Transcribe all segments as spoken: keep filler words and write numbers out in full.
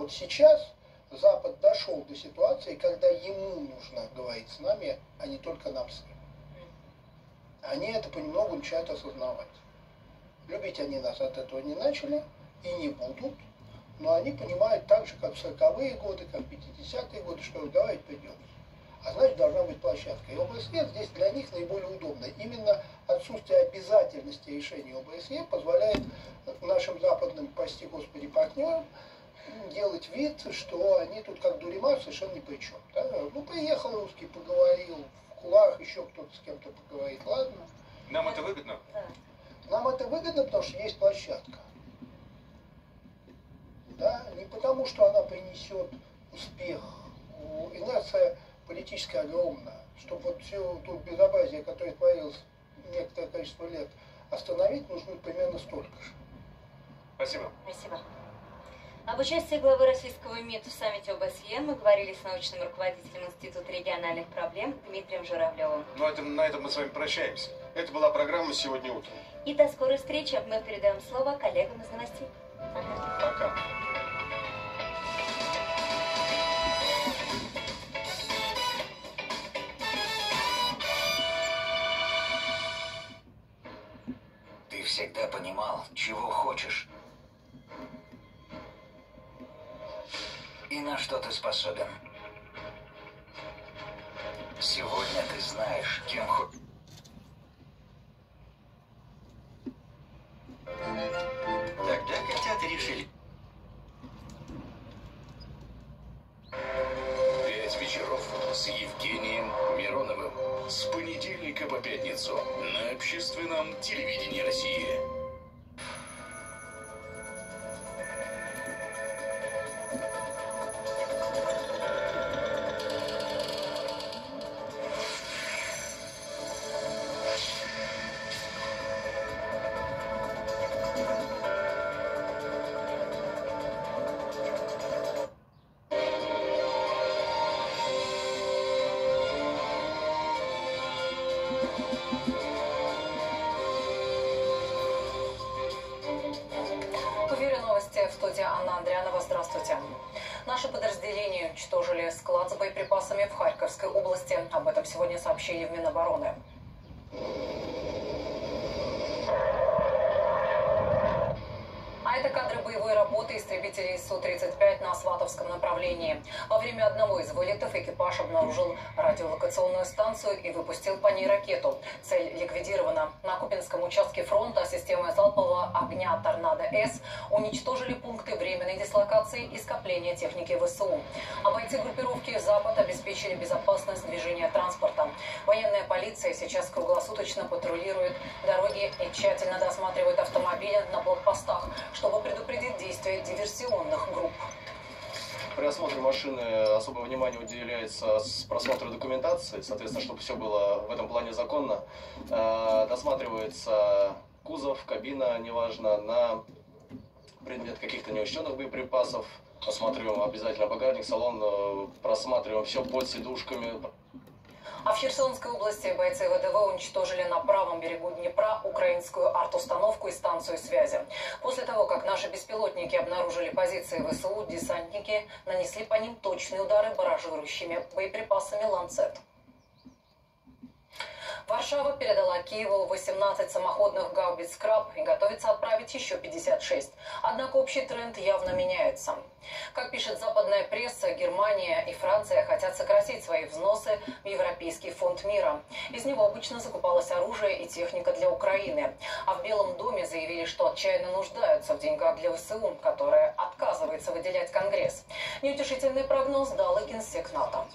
Вот сейчас Запад дошел до ситуации, когда ему нужно говорить с нами, а не только нам с ним. Они это понемногу начинают осознавать. Любить они нас от этого не начали и не будут, но они понимают так же, как в сороковые годы, как в пятидесятые годы, что разговаривать придется. А значит, должна быть площадка. И ОБСЕ здесь для них наиболее удобно. Именно отсутствие обязательности решения ОБСЕ позволяет нашим западным, прости господи, партнерам делать вид, что они тут как дуримар совершенно ни при чем. Да? Ну, приехал русский, поговорил, в кулуарах еще кто-то с кем-то поговорит, ладно. Нам это выгодно? Нам это выгодно, потому что есть площадка. Да? Не потому, что она принесет успех. Инерция политическая огромная. Чтобы вот все то безобразие, которое творилось некоторое количество лет, остановить, нужно примерно столько же. Спасибо. Спасибо. Об участии главы российского МИД в саммите ОБСЕ мы говорили с научным руководителем Института региональных проблем Дмитрием Журавлевым. Ну, это, на этом мы с вами прощаемся. Это была программа «Сегодня утром». И до скорой встречи. Мы передаем слово коллегам из новостей. Пока. Пока. Ты всегда понимал, чего хочешь. И на что ты способен. Сегодня ты знаешь, кем хочешь. Тогда котята решили. Пять вечеров с Евгением Мироновым. С понедельника по пятницу на общественном телевидении России. Анна Андрианова, здравствуйте. Наши подразделения уничтожили склад с боеприпасами в Харьковской области. Об этом сегодня сообщили в Минобороны. А это кадры боевой работы истребителей Су тридцать пять на Сватовском направлении. Во время одного из вылетов экипаж обнаружил радиолокационную станцию и выпустил по ней ракету. Цель ликвидирована. На Купинском участке фронта системой залпового огня «Торнадо-С» уничтожили пункты временной дислокации и скопления техники ВСУ. А бойцы группировки «Запад» обеспечили безопасность движения транспорта. Военная полиция сейчас круглосуточно патрулирует дороги и тщательно досматривает автомобили на блокпостах, чтобы предупредить действия диверсионных групп. При осмотре машины особое внимание уделяется с просмотру документации, соответственно, чтобы все было в этом плане законно. Досматривается кузов, кабина, неважно, на предмет каких-то неучтенных боеприпасов. Осматриваем обязательно багажник, салон, просматриваем все под сидушками. А в Херсонской области бойцы ВДВ уничтожили на правом берегу Днепра украинскую арт-установку и станцию связи. После того, как наши беспилотники обнаружили позиции ВСУ, десантники нанесли по ним точные удары баражирующими боеприпасами «Ланцет». Варшава передала Киеву восемнадцать самоходных гаубиц «Краб» и готовится отправить еще пятьдесят шесть. Однако общий тренд явно меняется. Как пишет западная пресса, Германия и Франция хотят сократить свои взносы в Европейский фонд мира. Из него обычно закупалось оружие и техника для Украины. А в Белом доме заявили, что отчаянно нуждаются в деньгах для ВСУ, которые отказывается выделять Конгресс. Неутешительный прогноз дал и генсек НАТО.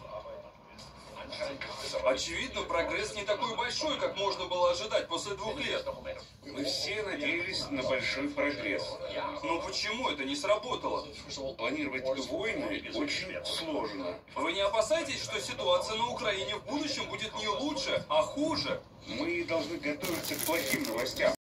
Очевидно, прогресс не такой большой, как можно было ожидать после двух лет. Мы все надеялись на большой прогресс. Но почему это не сработало? Планировать войны очень сложно. Вы не опасаетесь, что ситуация на Украине в будущем будет не лучше, а хуже? Мы должны готовиться к плохим новостям.